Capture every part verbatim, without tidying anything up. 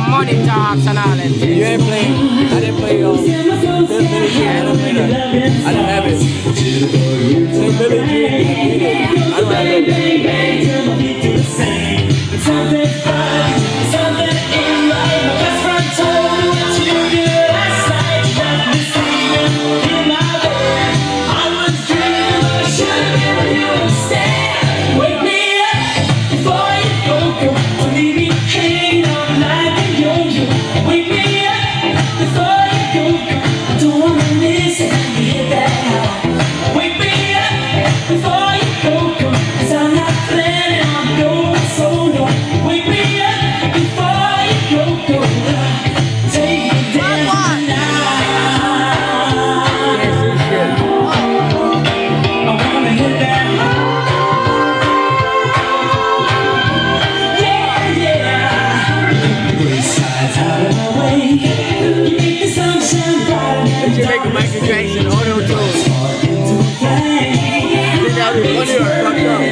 money talks and all that shit. You ain't playing. I didn't play um, Billie Jean. I didn't play that. I didn't have it. Say Billie Jean. I don't have it. Something fun, something in life. My best friend told me what you did last night. Left me sleeping in my bed. I was dreaming, but I should have given you a stand. Wake me up before you go, girl. Don't leave me hanging on like a yo-yo. Wake me up before you go, girl. I don't wanna miss it. Hit that high. Wake me up before you go, girl. 'Cause I'm not planning on going solo. Wake me up before you go, go. Take me down tonight. I wanna hit that high. Yeah, yeah. Gray skies out of my way. You make the sunshine brighter. Did you make a Michael Jackson auto tune? Did that be funny or fucked up?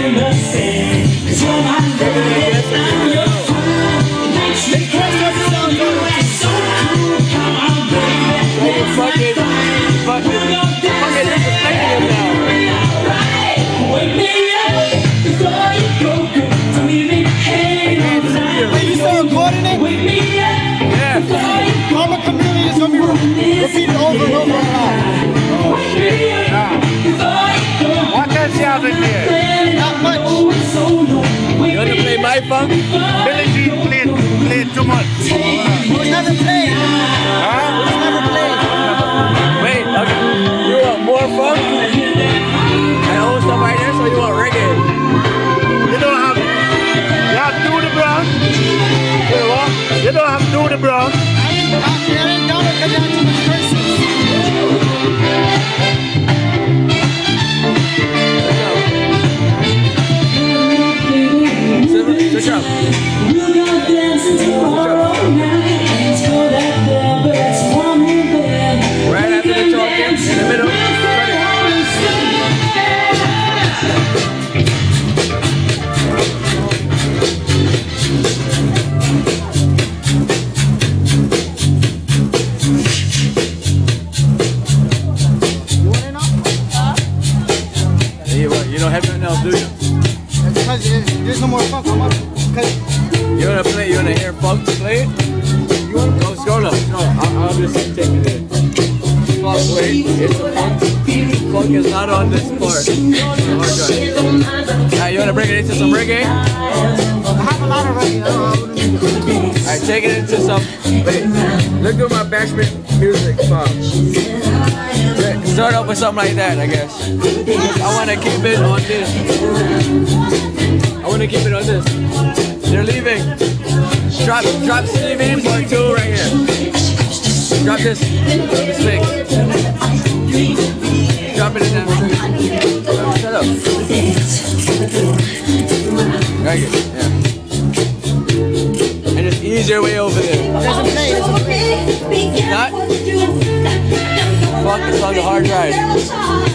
Fucking, fucking, fucking disrespecting him now. Wake me up before you go, girl. Don't leave me hanging on tonight. Wait, you still recording it? Wake me up Yeah. before you go. Karma Chameleon is gonna be re repeated over and over again. Oh shit. Nah. What else you have in there? Not much. You wanna play my funk? Billie Jean played, played too much. It was never played. Huh? It was never played. Wait, okay. You want more funk? And old stuff right there, so you want reggae? You don't have, you have to do the brown. Wait, what? You don't have to do the brown. I didn't, I, I didn't know it because I had too much curses. Switch up. We're gonna dance tomorrow night. Let's go that there, but it's warm in bed. Right after the talking, in the middle. You, you don't have nothing else, do you? That's because there's, there's no more funk. I'm up. Because You wanna play? You wanna hear funk play it? You wanna go scroll up? No, I'll, I'll just take it in. Funk, wait, it's a funk. Funk is not on this part. Alright, you wanna bring it into some reggae? I have a lot of reggae. I don't know. Alright, take it into some. Wait, look at my bashment music funk. Start off with something like that, I guess. I wanna keep it on this. I wanna keep it on this. They're leaving. Drop, drop Stevie part two right here. Drop this. Drop this thing. Drop it in there. Shut up. Right here. Yeah. And it's easier way over there. It doesn't play. It doesn't play. Not? Fuck, it's on the hard drive.